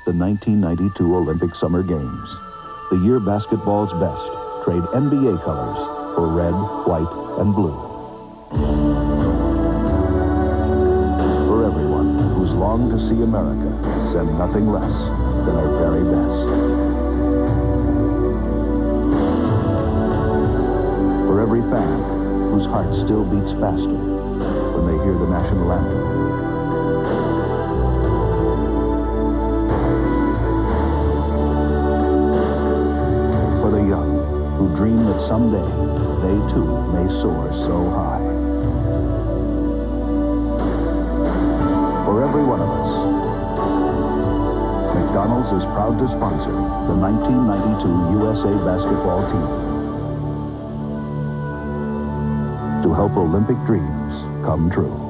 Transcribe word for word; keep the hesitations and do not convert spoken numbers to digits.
the nineteen ninety-two Olympic Summer Games. The year basketball's best trade N B A colors for red, white, and blue. For everyone who's longed to see America send nothing less than our very best. For every fan whose heart still beats faster when they hear the national anthem. For the young who dream that someday they too may soar so high. For every one of us, McDonald's is proud to sponsor the nineteen ninety-two U S A basketball team to help Olympic dreams come true.